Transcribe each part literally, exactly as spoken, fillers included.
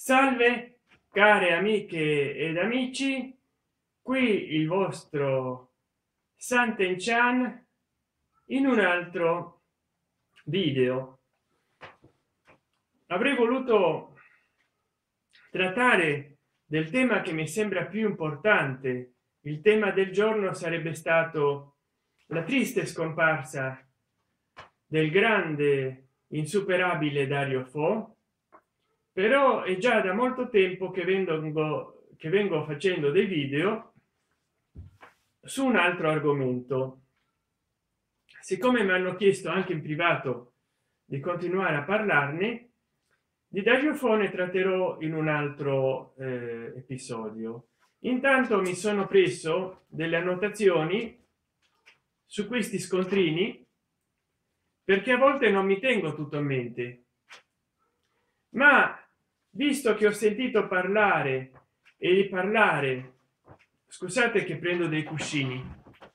Salve care amiche ed amici, qui il vostro Santen Chan in un altro video. Avrei voluto trattare del tema che mi sembra più importante. Il tema del giorno sarebbe stato la triste scomparsa del grande insuperabile Dario Fo, però è già da molto tempo che vengo che vengo facendo dei video su un altro argomento. Siccome mi hanno chiesto anche in privato di continuare a parlarne di Dario Fo, ne tratterò in un altro eh, episodio. Intanto mi sono preso delle annotazioni su questi scontrini, perché a volte non mi tengo tutto a mente, ma visto che ho sentito parlare e riparlare, scusate che prendo dei cuscini,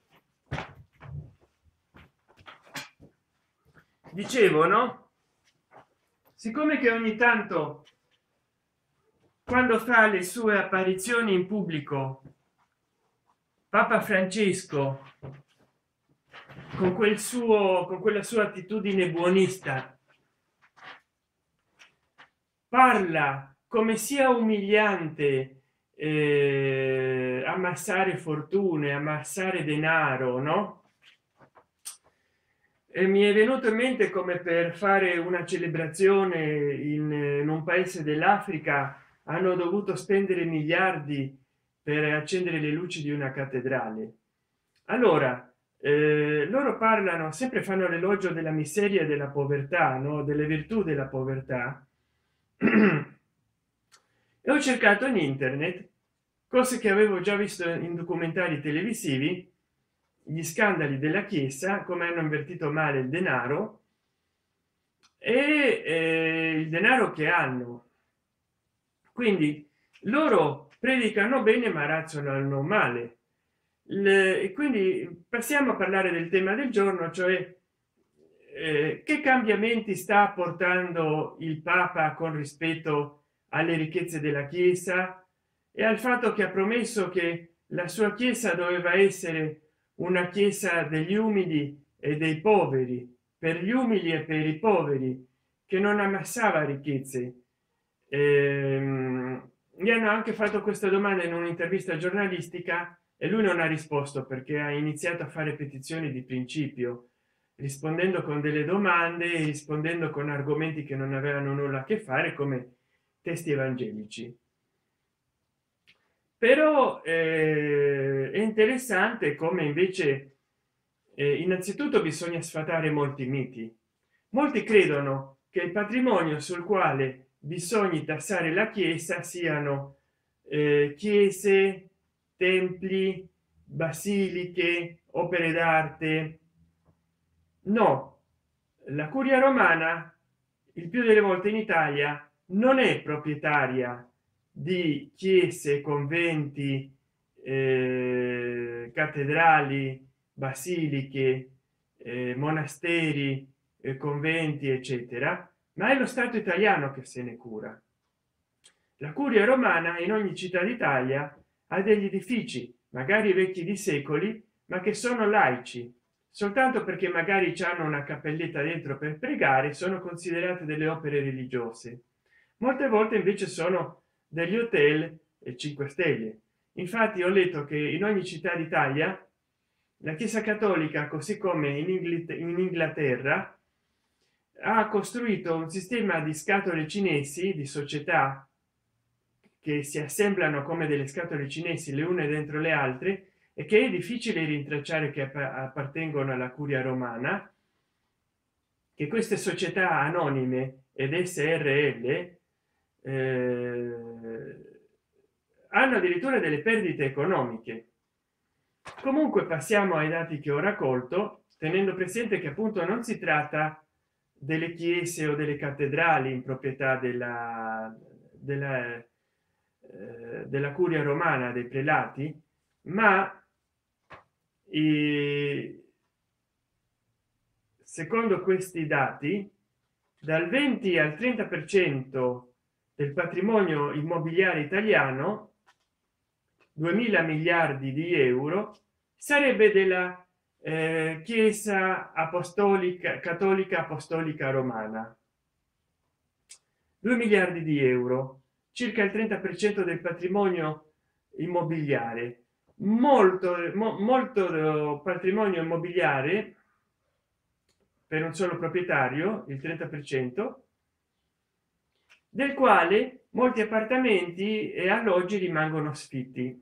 dicevo, no, siccome che ogni tanto quando fa le sue apparizioni in pubblico Papa Francesco, con quel suo con quella sua attitudine buonista, parla come sia umiliante eh, ammassare fortune, ammassare denaro, no? E mi è venuto in mente come per fare una celebrazione in, in un paese dell'Africa hanno dovuto spendere miliardi per accendere le luci di una cattedrale. Allora eh, loro parlano sempre, fanno l'elogio della miseria e della povertà, no? Delle virtù della povertà. E ho cercato in internet cose che avevo già visto in documentari televisivi, gli scandali della chiesa, come hanno invertito male il denaro e eh, il denaro che hanno. Quindi loro predicano bene ma razzolano male. Le, e quindi passiamo a parlare del tema del giorno, cioè eh, che cambiamenti sta portando il Papa con rispetto alle ricchezze della Chiesa e al fatto che ha promesso che la sua Chiesa doveva essere una Chiesa degli umili e dei poveri, per gli umili e per i poveri, che non ammassava ricchezze. Ehm, gli hanno anche fatto questa domanda in un'intervista giornalistica e lui non ha risposto, perché ha iniziato a fare petizioni di principio, rispondendo con delle domande e rispondendo con argomenti che non avevano nulla a che fare, come testi evangelici. Però eh, è interessante come invece eh, innanzitutto bisogna sfatare molti miti. Molti credono che il patrimonio sul quale bisogna tassare la Chiesa siano eh, chiese, templi, basiliche, opere d'arte. No, la curia romana il più delle volte in Italia non è proprietaria di chiese, conventi, eh, cattedrali, basiliche, eh, monasteri, eh, conventi, eccetera, ma è lo Stato italiano che se ne cura. La curia romana in ogni città d'Italia ha degli edifici, magari vecchi di secoli, ma che sono laici. Soltanto perché magari hanno una cappelletta dentro per pregare sono considerate delle opere religiose. Molte volte invece sono degli hotel e cinque stelle. Infatti ho letto che in ogni città d'Italia la Chiesa Cattolica, così come in, Ingl in Inghilterra, ha costruito un sistema di scatole cinesi, di società che si assemblano come delle scatole cinesi le une dentro le altre, e che è difficile rintracciare che appartengono alla curia romana, che queste società anonime ed S R L eh, hanno addirittura delle perdite economiche. Comunque passiamo ai dati che ho raccolto, tenendo presente che appunto non si tratta delle chiese o delle cattedrali in proprietà della, della, eh, della curia romana, dei prelati, ma e secondo questi dati dal venti al trenta per cento del patrimonio immobiliare italiano, duemila miliardi di euro, sarebbe della eh, Chiesa apostolica cattolica apostolica romana. due miliardi di euro, circa il trenta per cento del patrimonio immobiliare. Molto mo, molto patrimonio immobiliare per un solo proprietario, il trenta per cento, del quale molti appartamenti e alloggi rimangono sfitti.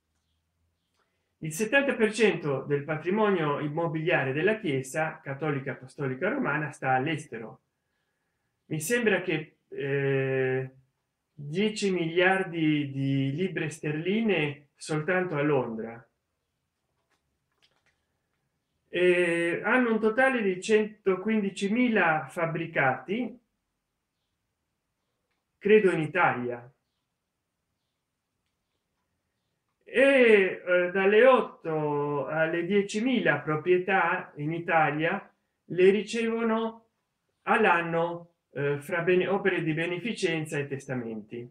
Il settanta per cento del patrimonio immobiliare della Chiesa cattolica apostolica romana sta all'estero. Mi sembra che eh, dieci miliardi di libbre sterline soltanto a Londra. Eh, hanno un totale di centoquindicimila fabbricati, credo in Italia, e eh, dalle otto alle diecimila proprietà in Italia le ricevono all'anno eh, fra bene, opere di beneficenza e testamenti.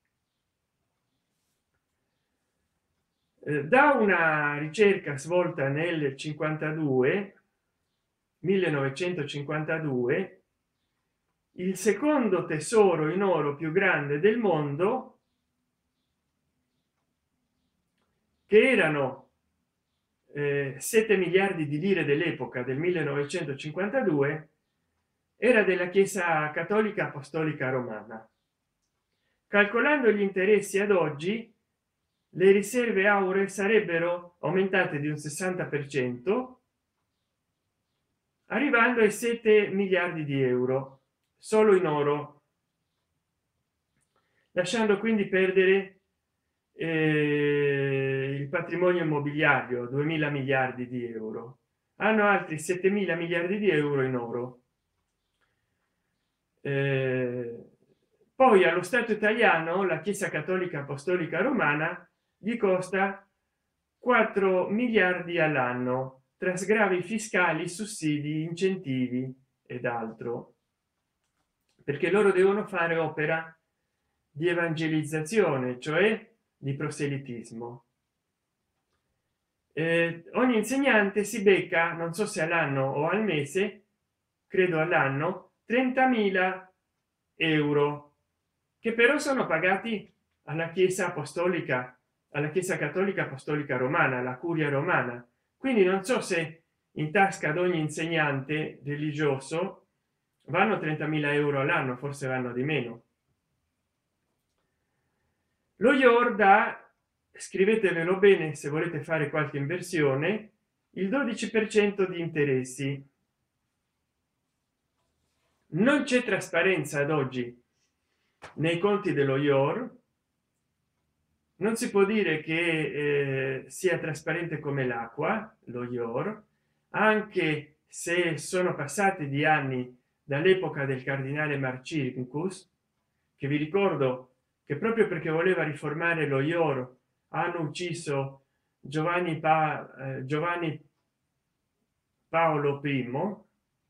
Eh, da una ricerca svolta nel cinquantadue millenovecentocinquantadue, il secondo tesoro in oro più grande del mondo, che erano eh, sette miliardi di lire dell'epoca del millenovecentocinquantadue, era della Chiesa cattolica apostolica romana. Calcolando gli interessi ad oggi, le riserve auree sarebbero aumentate di un sessanta per cento, arrivando ai sette miliardi di euro solo in oro, lasciando quindi perdere eh, il patrimonio immobiliare, duemila miliardi di euro. Hanno altri settemila miliardi di euro in oro. Eh, poi allo Stato italiano la Chiesa cattolica apostolica romana gli costa quattro miliardi all'anno tra sgravi fiscali, sussidi, incentivi ed altro, perché loro devono fare opera di evangelizzazione, cioè di proselitismo. Eh, ogni insegnante si becca, non so se all'anno o al mese, credo all'anno, trentamila euro, che però sono pagati alla Chiesa apostolica, alla Chiesa cattolica apostolica romana, la curia romana. Quindi non so se in tasca ad ogni insegnante religioso vanno trentamila euro all'anno, forse vanno di meno. Lo I O R dà, scrivetevelo bene se volete fare qualche inversione, il dodici per cento di interessi. Non c'è trasparenza ad oggi nei conti dello I O R, non si può dire che eh, sia trasparente come l'acqua lo I O R, anche se sono passati di anni dall'epoca del cardinale Marcinkus, che vi ricordo che proprio perché voleva riformare lo I O R hanno ucciso Giovanni, pa eh, Giovanni Paolo I,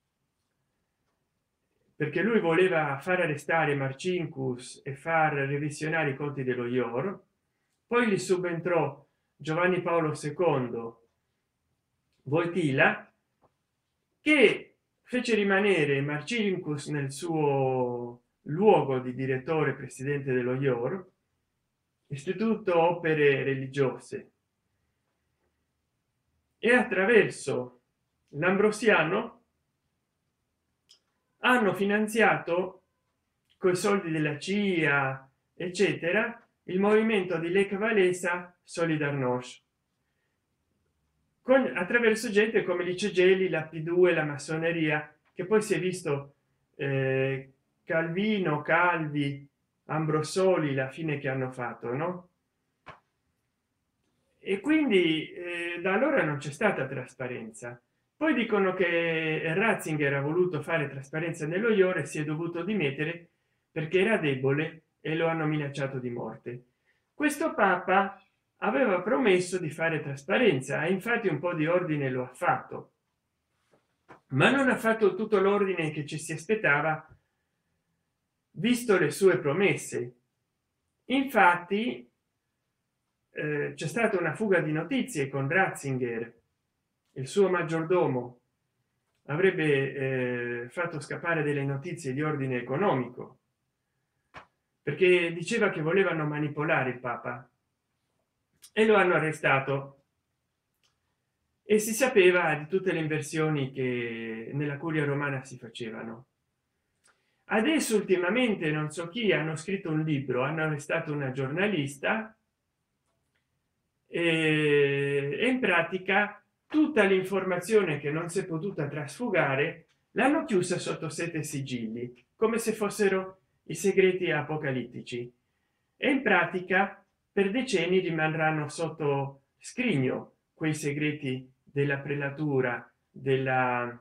perché lui voleva far arrestare Marcinkus e far revisionare i conti dello I O R. Poi gli subentrò Giovanni Paolo secondo Wojtyla, che fece rimanere Marcinkus nel suo luogo di direttore presidente dello I O R, Istituto Opere Religiose, e attraverso l'Ambrosiano hanno finanziato coi soldi della C I A eccetera il movimento di Lech Walesa Solidarność, con attraverso gente come Lice Gelli, la P due, la massoneria, che poi si è visto eh, Calvino, Calvi, Ambrosoli, la fine che hanno fatto, no? E quindi eh, da allora non c'è stata trasparenza. Poi dicono che Ratzinger ha voluto fare trasparenza nello I O R e si è dovuto dimettere perché era debole e lo hanno minacciato di morte. Questo papa aveva promesso di fare trasparenza e infatti un po' di ordine lo ha fatto, ma non ha fatto tutto l'ordine che ci si aspettava visto le sue promesse. Infatti eh, c'è stata una fuga di notizie con Ratzinger, il suo maggiordomo avrebbe eh, fatto scappare delle notizie di ordine economico, perché diceva che volevano manipolare il papa, e lo hanno arrestato. E si sapeva di tutte le inversioni che nella curia romana si facevano. Adesso ultimamente non so chi hanno scritto un libro, hanno arrestato una giornalista e, e in pratica tutta l'informazione che non si è potuta trasfugare l'hanno chiusa sotto sette sigilli, come se fossero i segreti apocalittici, e in pratica per decenni rimarranno sotto scrigno quei segreti della prelatura, della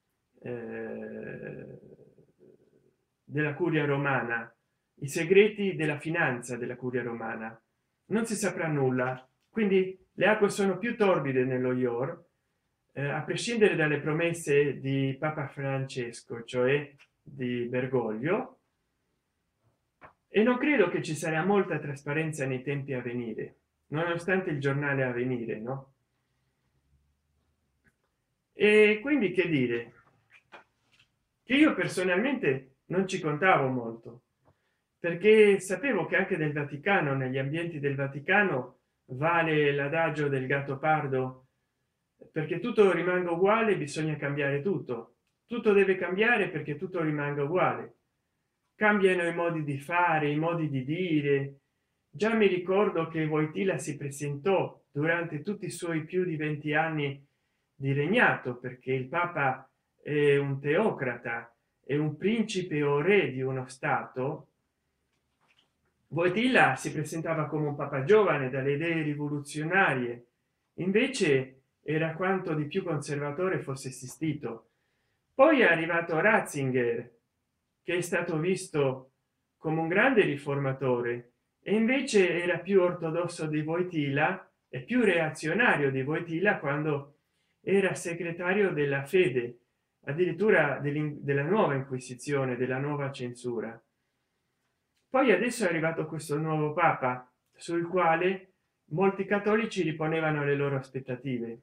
eh, della curia romana, i segreti della finanza della curia romana. Non si saprà nulla, quindi le acque sono più torbide nello Ior, eh, a prescindere dalle promesse di Papa Francesco, cioè di Bergoglio, e non credo che ci sarà molta trasparenza nei tempi a venire, nonostante il giornale a venire, no? E quindi che dire, che io personalmente non ci contavo molto, perché sapevo che anche del Vaticano, negli ambienti del Vaticano, vale l'adagio del gatto pardo: perché tutto rimanga uguale bisogna cambiare tutto, tutto deve cambiare perché tutto rimanga uguale. Cambiano i modi di fare, i modi di dire. Già mi ricordo che Wojtyla si presentò durante tutti i suoi più di venti anni di regnato, perché il papa è un teocrata, è un principe o re di uno stato. Wojtyla si presentava come un papa giovane, dalle idee rivoluzionarie, invece era quanto di più conservatore fosse esistito. Poi è arrivato Ratzinger, che è stato visto come un grande riformatore, e invece era più ortodosso di Wojtyla e più reazionario di Wojtyla quando era segretario della fede, addirittura della nuova inquisizione, della nuova censura. Poi adesso è arrivato questo nuovo papa sul quale molti cattolici riponevano le loro aspettative.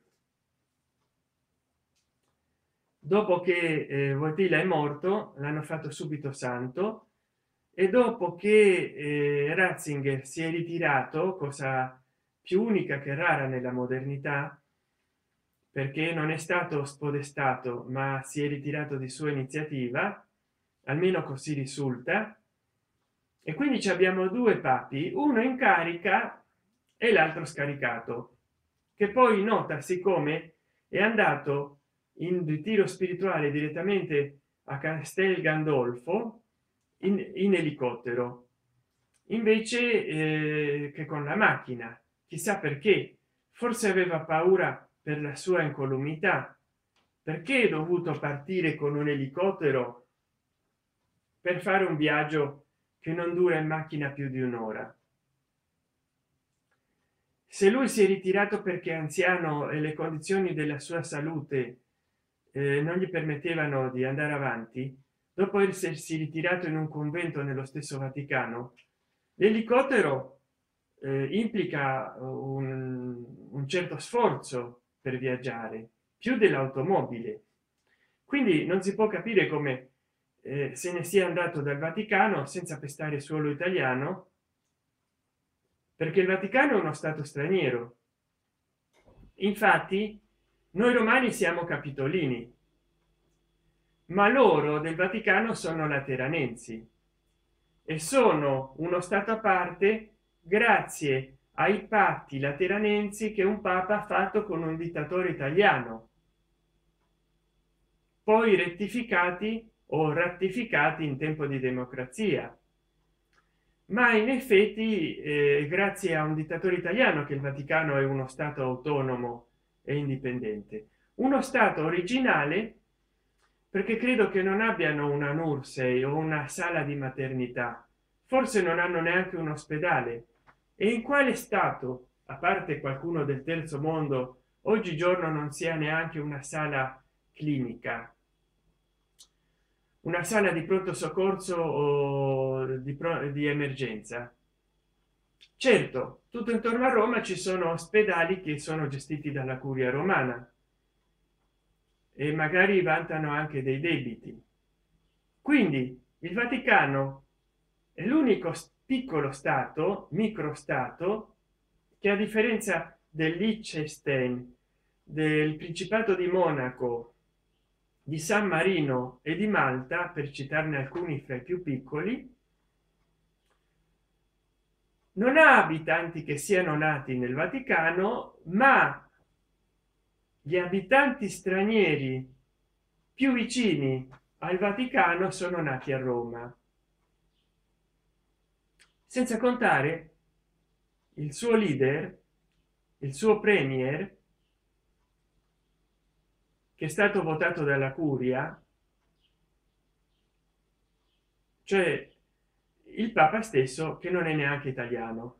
Dopo che eh, Wojtyla è morto, l'hanno fatto subito santo, e dopo che eh, Ratzinger si è ritirato, cosa più unica che rara nella modernità, perché non è stato spodestato ma si è ritirato di sua iniziativa, almeno così risulta, e quindi ci abbiamo due papi, uno in carica e l'altro scaricato, che poi nota, siccome è andato in ritiro spirituale direttamente a Castel Gandolfo in, in elicottero invece eh, che con la macchina. Chissà perché, forse aveva paura per la sua incolumità. Perché è dovuto partire con un elicottero per fare un viaggio che non dura in macchina più di un'ora? Se lui si è ritirato perché è anziano e le condizioni della sua salute eh, non gli permettevano di andare avanti, dopo essersi ritirato in un convento nello stesso Vaticano, l'elicottero eh, implica un, un certo sforzo per viaggiare, più dell'automobile. Quindi non si può capire come eh, se ne sia andato dal Vaticano senza pestare suolo italiano, perché il Vaticano è uno stato straniero. Infatti noi romani siamo capitolini, ma loro del Vaticano sono lateranensi e sono uno stato a parte grazie ai patti lateranensi che un papa ha fatto con un dittatore italiano, poi rettificati o ratificati in tempo di democrazia. Ma in effetti eh, grazie a un dittatore italiano che il Vaticano è uno stato autonomo e indipendente, uno stato originale, perché credo che non abbiano una Nursey o una sala di maternità, forse non hanno neanche un ospedale. E in quale stato, a parte qualcuno del terzo mondo, oggigiorno non sia neanche una sala clinica? una sala di pronto soccorso o di, pro- di emergenza. Certo, tutto intorno a Roma ci sono ospedali che sono gestiti dalla curia romana e magari vantano anche dei debiti. Quindi il Vaticano è l'unico piccolo stato, microstato, che a differenza del Liechtenstein, del Principato di Monaco, di San Marino e di Malta, per citarne alcuni fra i più piccoli, non ha abitanti che siano nati nel Vaticano, ma gli abitanti stranieri più vicini al Vaticano sono nati a Roma, senza contare il suo leader, il suo premier, che è stato votato dalla curia, cioè il papa stesso, che non è neanche italiano.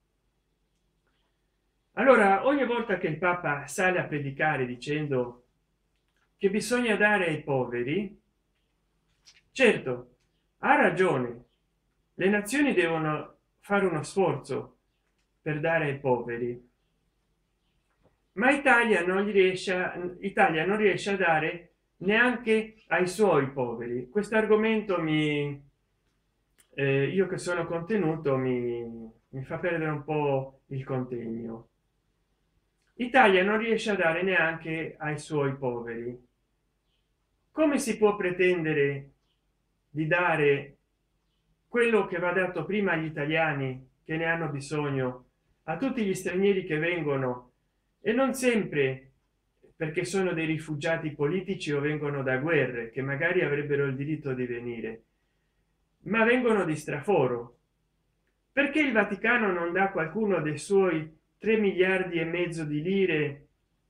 Allora ogni volta che il papa sale a predicare dicendo che bisogna dare ai poveri, certo, ha ragione, le nazioni devono fare uno sforzo per dare ai poveri, ma italia non gli riesce a, italia non riesce a dare neanche ai suoi poveri. Questo argomento mi eh, io che sono contenuto mi, mi fa perdere un po' il contegno. Italia non riesce a dare neanche ai suoi poveri. Come si può pretendere di dare quello che va dato prima agli italiani che ne hanno bisogno, a tutti gli stranieri che vengono, e non sempre perché sono dei rifugiati politici o vengono da guerre che magari avrebbero il diritto di venire, ma vengono di straforo? Perché il Vaticano non dà qualcuno dei suoi tre miliardi e mezzo di lire,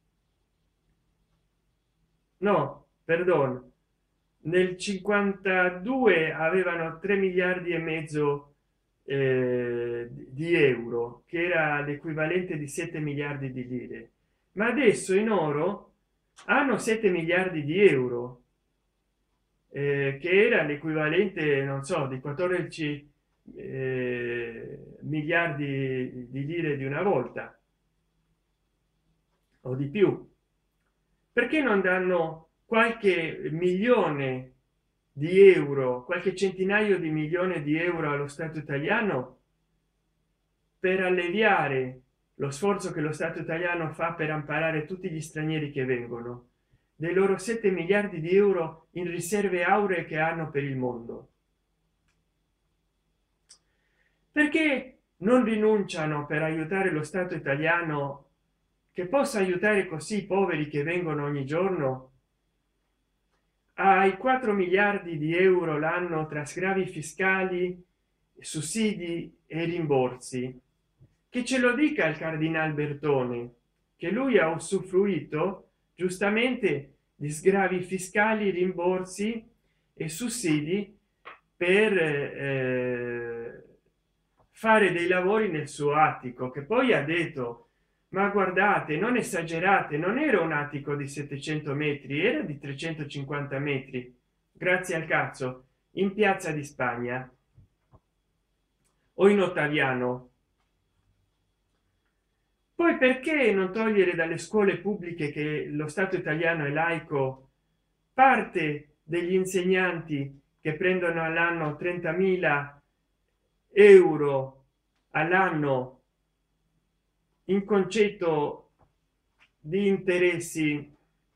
no, perdono, nel cinquantadue avevano tre miliardi e mezzo eh, di euro, che era l'equivalente di sette miliardi di lire, ma adesso in oro hanno sette miliardi di euro, eh, che era l'equivalente, non so, di quattordici eh, miliardi di lire di una volta o di più. Perché non danno qualche milione di euro, qualche centinaio di milioni di euro allo Stato italiano per alleviare lo sforzo che lo Stato italiano fa per amparare tutti gli stranieri che vengono, dei loro sette miliardi di euro in riserve auree che hanno per il mondo? Perché non rinunciano per aiutare lo Stato italiano, che possa aiutare così i poveri che vengono ogni giorno, ai quattro miliardi di euro l'anno tra sgravi fiscali, sussidi e rimborsi? Che ce lo dica il cardinal Bertone, che lui ha usufruito giustamente di sgravi fiscali, rimborsi e sussidi per eh, fare dei lavori nel suo attico, che poi ha detto: ma guardate, non esagerate, non era un attico di settecento metri, era di trecentocinquanta metri, grazie al cazzo, in Piazza di Spagna o in Ottaviano. Poi perché non togliere dalle scuole pubbliche, che lo Stato italiano è laico, parte degli insegnanti che prendono all'anno trentamila euro all'anno in concetto di interessi?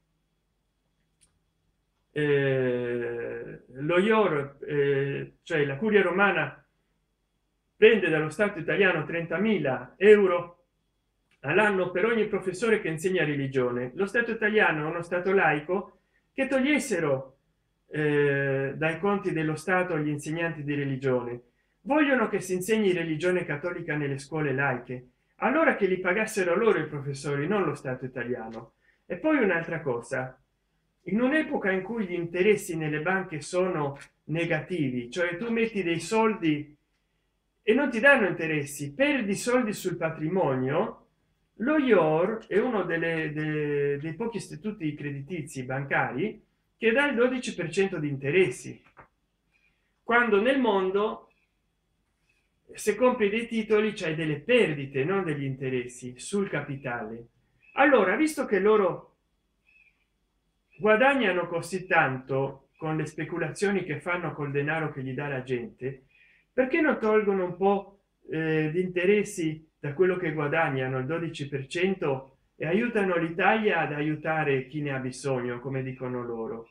Eh, lo I O R, eh, cioè la curia romana, prende dallo Stato italiano trentamila euro all'anno per ogni professore che insegna religione. Lo Stato italiano è uno stato laico, che togliessero eh, dai conti dello Stato gli insegnanti di religione. Vogliono che si insegni religione cattolica nelle scuole laiche, allora che li pagassero loro i professori, non lo Stato italiano. E poi un'altra cosa: in un'epoca in cui gli interessi nelle banche sono negativi, cioè tu metti dei soldi e non ti danno interessi, perdi soldi sul patrimonio, lo I O R è uno delle, de, dei pochi istituti creditizi bancari che dà il dodici per cento di interessi. quando nel mondo se compri dei titoli c'hai delle perdite, non degli interessi sul capitale. Allora, visto che loro guadagnano così tanto con le speculazioni che fanno col denaro che gli dà la gente, perché non tolgono un po' eh, di interessi da quello che guadagnano, il dodici per cento, e aiutano l'Italia ad aiutare chi ne ha bisogno, come dicono loro?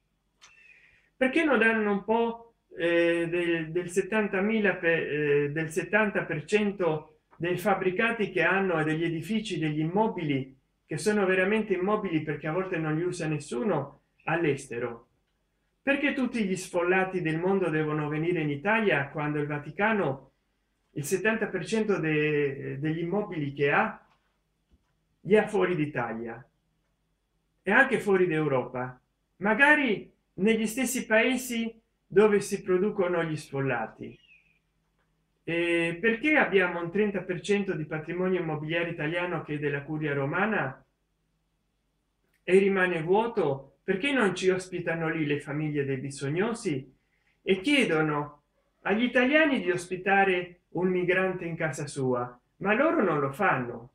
Perché non danno un po' eh, del, del settantamila per, eh, del settanta per cento dei fabbricati che hanno e degli edifici, degli immobili che sono veramente immobili perché a volte non li usa nessuno, all'estero? Perché tutti gli sfollati del mondo devono venire in Italia quando il Vaticano il settanta per cento de, degli immobili che ha li ha fuori d'Italia e anche fuori d'Europa, magari negli stessi paesi dove si producono gli sfollati? E perché abbiamo un trenta per cento di patrimonio immobiliare italiano che è della curia romana e rimane vuoto? Perché non ci ospitano lì le famiglie dei bisognosi e chiedono agli italiani di ospitare un migrante in casa sua, ma loro non lo fanno?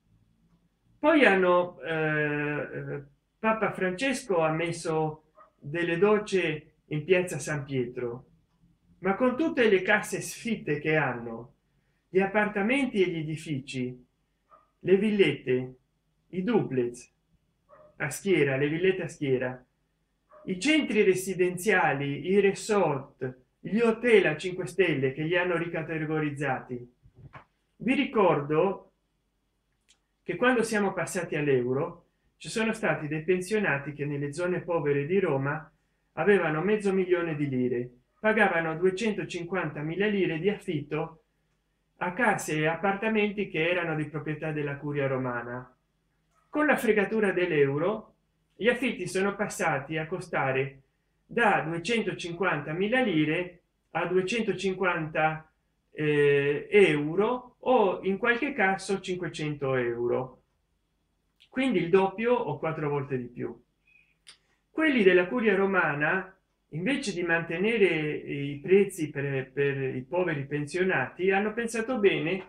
Poi hanno eh, Papa Francesco ha messo delle docce in piazza San Pietro, ma con tutte le case sfitte che hanno, gli appartamenti e gli edifici, le villette, i duplex a schiera, le villette a schiera, i centri residenziali, i resort, gli hotel a cinque stelle che li hanno ricategorizzati. Vi ricordo che quando siamo passati all'euro ci sono stati dei pensionati che nelle zone povere di Roma avevano mezzo milione di lire, pagavano duecentocinquantamila lire di affitto a case e appartamenti che erano di proprietà della curia romana. Con la fregatura dell'euro gli affitti sono passati a costare da duecentocinquantamila lire a duecentocinquanta eh, euro, o in qualche caso cinquecento euro, quindi il doppio o quattro volte di più. Quelli della curia romana, invece di mantenere i prezzi per, per i poveri pensionati, hanno pensato bene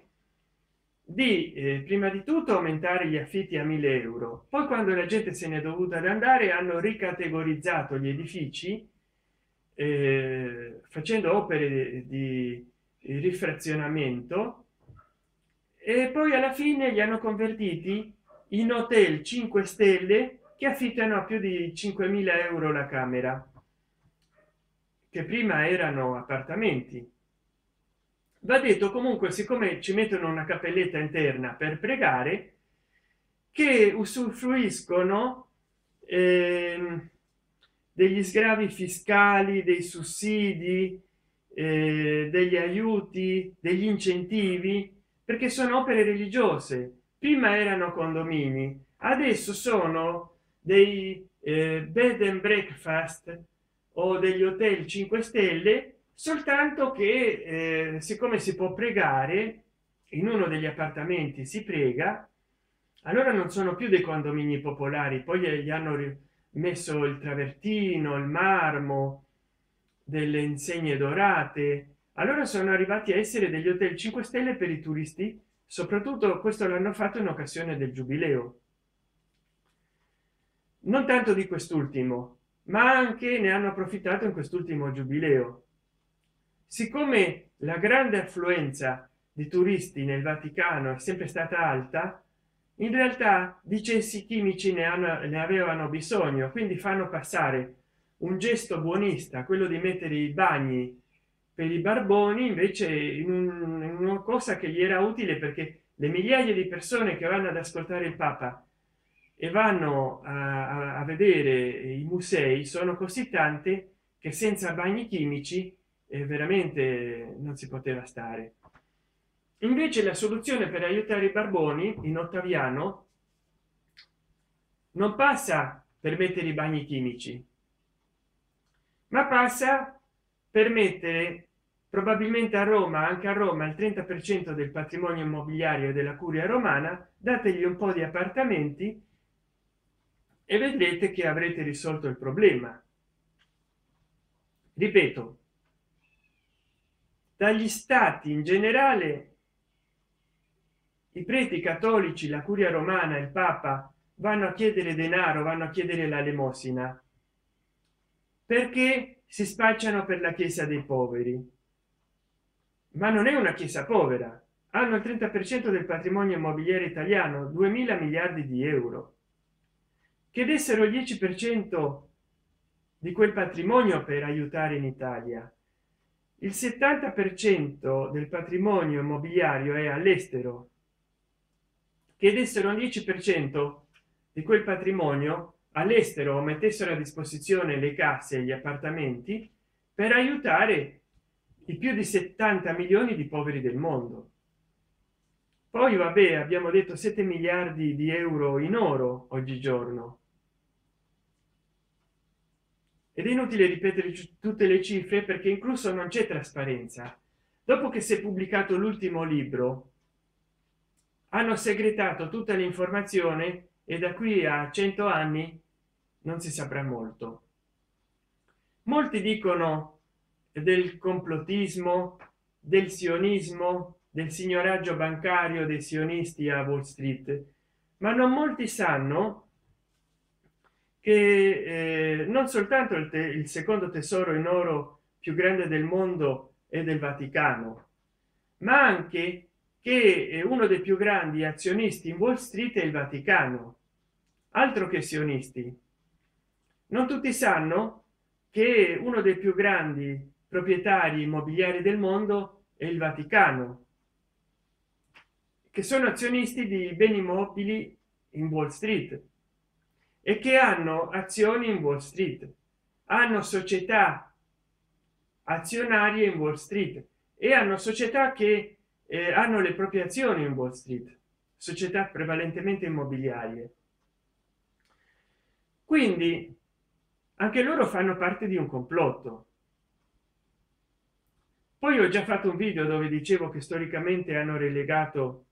di eh, prima di tutto aumentare gli affitti a mille euro, poi quando la gente se n'è dovuta ad andare hanno ricategorizzato gli edifici eh, facendo opere di, di rifrazionamento, e poi alla fine li hanno convertiti in hotel cinque stelle che affittano a più di cinquemila euro la camera, che prima erano appartamenti. Va detto comunque, siccome ci mettono una cappelletta interna per pregare, che usufruiscono eh, degli sgravi fiscali, dei sussidi, eh, degli aiuti, degli incentivi, perché sono opere religiose. Prima erano condomini, adesso sono dei eh, bed and breakfast o degli hotel cinque stelle, soltanto che eh, siccome si può pregare in uno degli appartamenti, si prega, allora non sono più dei condomini popolari, poi gli hanno messo il travertino, il marmo, delle insegne dorate, allora sono arrivati a essere degli hotel cinque stelle per i turisti. Soprattutto questo l'hanno fatto in occasione del giubileo, non tanto di quest'ultimo, ma anche ne hanno approfittato in quest'ultimo giubileo. Siccome la grande affluenza di turisti nel Vaticano è sempre stata alta, in realtà di cessi chimici ne, hanno, ne avevano bisogno, quindi fanno passare un gesto buonista, quello di mettere i bagni per i barboni, invece in, un, in una cosa che gli era utile, perché le migliaia di persone che vanno ad ascoltare il Papa e vanno a, a vedere i musei sono così tante che senza bagni chimici eh, veramente non si poteva stare. Invece la soluzione per aiutare i barboni in Ottaviano non passa per mettere i bagni chimici, ma passa per mettere, probabilmente a Roma, anche a Roma, il trenta per cento del patrimonio immobiliare della curia romana, dategli un po' di appartamenti e vedrete che avrete risolto il problema. Ripeto, dagli stati in generale. I preti cattolici, la curia romana, il papa vanno a chiedere denaro, vanno a chiedere la elemosina perché si spacciano per la chiesa dei poveri, ma non è una chiesa povera. Hanno il trenta per cento del patrimonio immobiliare italiano, duemila miliardi di euro. Che dessero il dieci per cento di quel patrimonio per aiutare in Italia. Il settanta per cento del patrimonio immobiliario è all'estero. Che dessero un dieci per cento di quel patrimonio all'estero o mettessero a disposizione le case e gli appartamenti per aiutare i più di settanta milioni di poveri del mondo. Poi vabbè, abbiamo detto sette miliardi di euro in oro oggigiorno, ed è inutile ripetere tutte le cifre perché incluso non c'è trasparenza. Dopo che si è pubblicato l'ultimo libro hanno segretato tutta l'informazione e da qui a cento anni non si saprà molto. Molti dicono del complottismo, del sionismo, del signoraggio bancario dei sionisti a Wall Street, ma non molti sanno che eh, non soltanto il, il secondo tesoro in oro più grande del mondo è del Vaticano, ma anche che uno dei più grandi azionisti in Wall Street è il Vaticano. Altro che sionisti. Non tutti sanno che uno dei più grandi proprietari immobiliari del mondo è il Vaticano, che sono azionisti di beni immobili in Wall Street e che hanno azioni in Wall Street, hanno società azionarie in Wall Street e hanno società che eh, hanno le proprie azioni in Wall Street, società prevalentemente immobiliari. Quindi anche loro fanno parte di un complotto. Poi ho già fatto un video dove dicevo che storicamente hanno relegato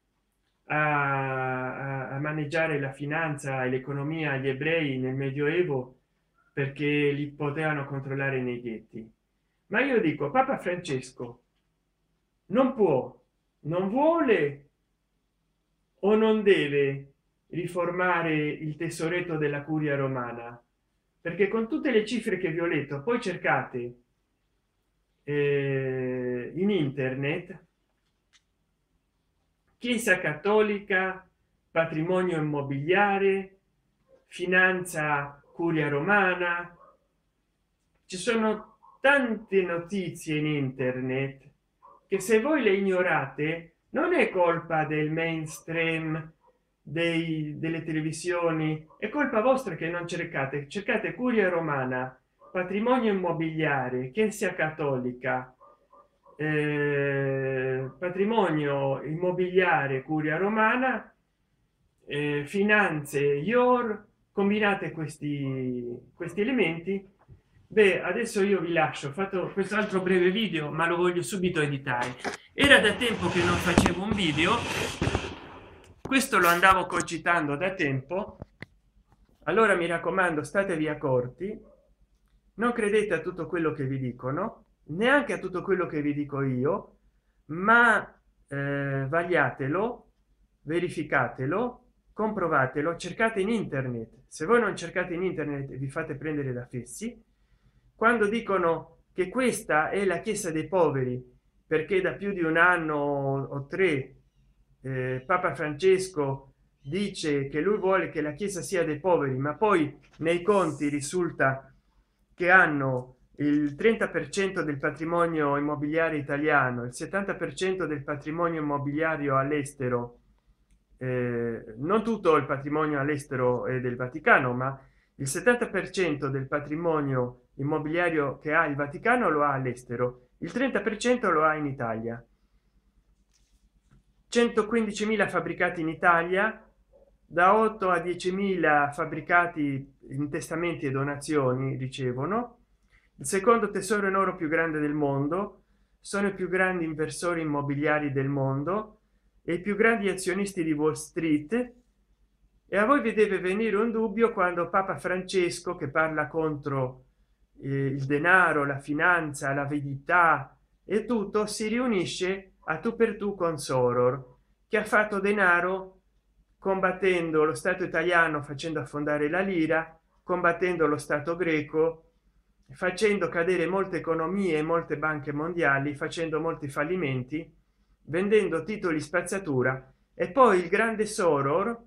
a, a maneggiare la finanza e l'economia agli ebrei nel medioevo perché li potevano controllare nei ghetti. Ma io dico, Papa Francesco non può, non vuole o non deve riformare il tesoretto della curia romana, perché con tutte le cifre che vi ho letto, poi cercate eh, in internet chiesa cattolica, patrimonio immobiliare, finanza curia romana, ci sono tante notizie in internet che se voi le ignorate non è colpa del mainstream dei, delle televisioni, è colpa vostra che non cercate. Cercate curia romana, patrimonio immobiliare, chiesa cattolica, eh, patrimonio immobiliare curia romana, eh, finanze ior, combinate questi questi elementi. Beh, adesso io vi lascio, ho fatto quest'altro breve video ma lo voglio subito editare. Era da tempo che non facevo un video, questo lo andavo cogitando da tempo. Allora mi raccomando, statevi accorti, non credete a tutto quello che vi dicono, neanche a tutto quello che vi dico io, ma eh, vagliatelo, verificatelo, comprovatelo, cercate in internet. Se voi non cercate in internet vi fate prendere da fessi. Quando dicono che questa è la chiesa dei poveri perché da più di un anno o tre eh, Papa Francesco dice che lui vuole che la chiesa sia dei poveri, ma poi nei conti risulta che hanno il trenta per cento del patrimonio immobiliare italiano, il settanta per cento del patrimonio immobiliario all'estero, eh, non tutto il patrimonio all'estero è del Vaticano, ma il settanta per cento del patrimonio immobiliario che ha il Vaticano lo ha all'estero, il trenta per cento lo ha in Italia. centoquindicimila fabbricati in Italia, da otto a diecimila fabbricati in testamenti e donazioni ricevono. Il secondo tesoro in oro più grande del mondo, sono i più grandi inversori immobiliari del mondo e i più grandi azionisti di Wall Street. E a voi vi deve venire un dubbio quando Papa Francesco, che parla contro eh, il denaro, la finanza, l'avidità, e tutto si riunisce a tu per tu con Soror, che ha fatto denaro combattendo lo Stato italiano, facendo affondare la lira, combattendo lo Stato greco, facendo cadere molte economie e molte banche mondiali, facendo molti fallimenti, vendendo titoli spazzatura. E poi il grande Soror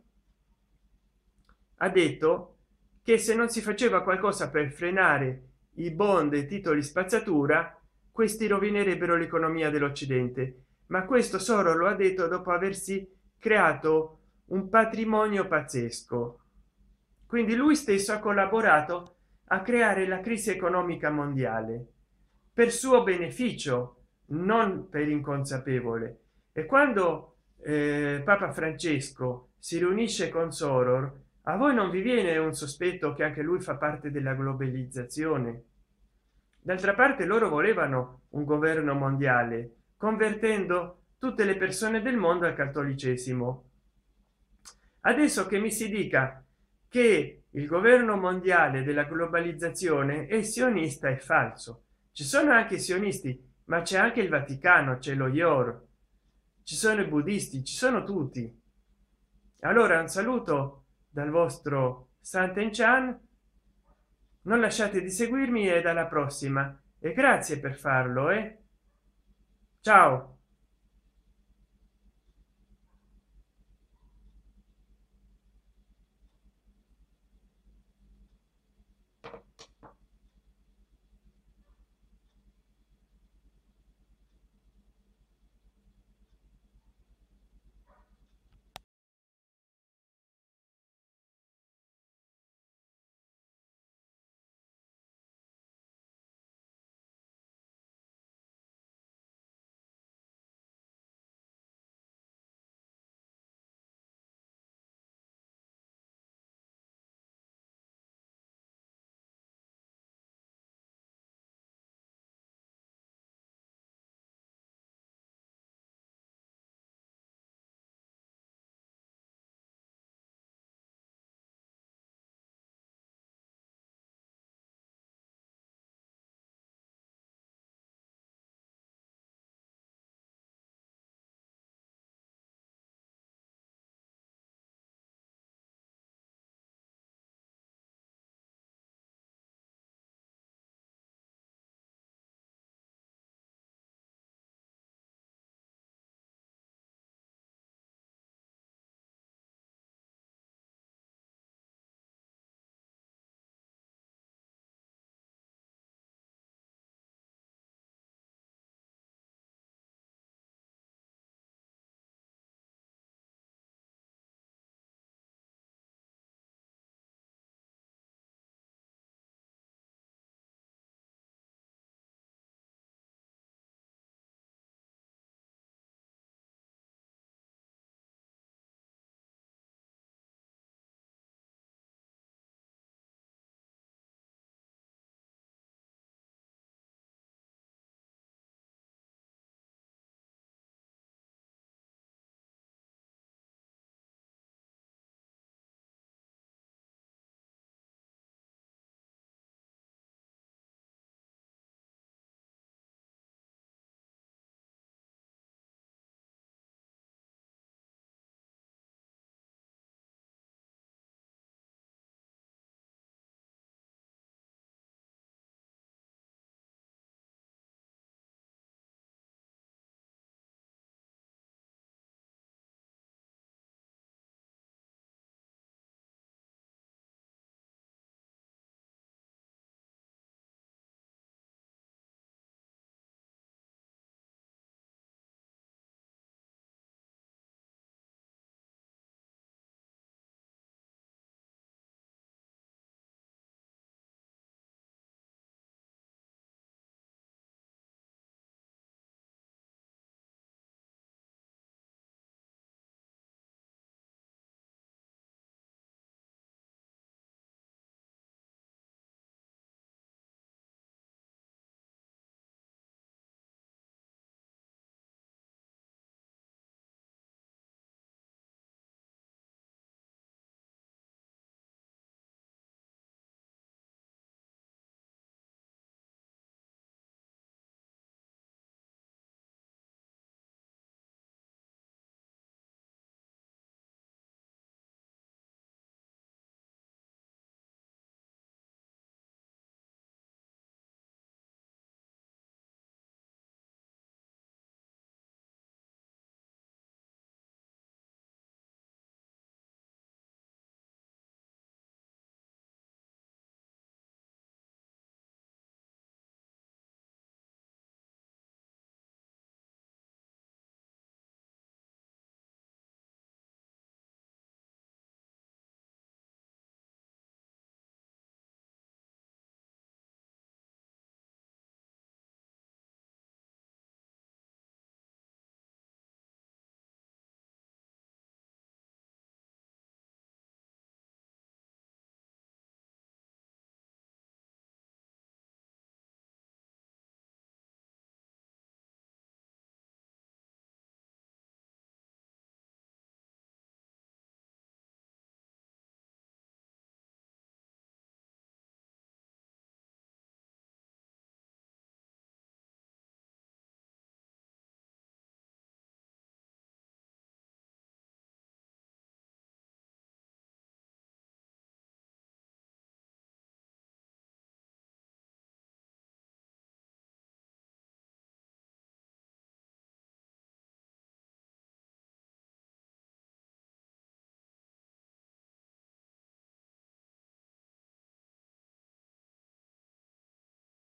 ha detto che se non si faceva qualcosa per frenare i bond e titoli spazzatura, questi rovinerebbero l'economia dell'Occidente. Ma questo Soror lo ha detto dopo aversi creato un patrimonio pazzesco. Quindi lui stesso ha collaborato a creare la crisi economica mondiale per suo beneficio, non per inconsapevole. E quando eh, Papa Francesco si riunisce con Soror, a voi non vi viene un sospetto che anche lui fa parte della globalizzazione? D'altra parte loro volevano un governo mondiale convertendo tutte le persone del mondo al cattolicesimo. Adesso che mi si dica che il governo mondiale della globalizzazione è sionista è falso. Ci sono anche sionisti, ma c'è anche il Vaticano, c'è lo I O R, ci sono i buddisti, ci sono tutti. Allora un saluto dal vostro Santen Chan, non lasciate di seguirmi e alla prossima, e grazie per farlo, eh? Ciao.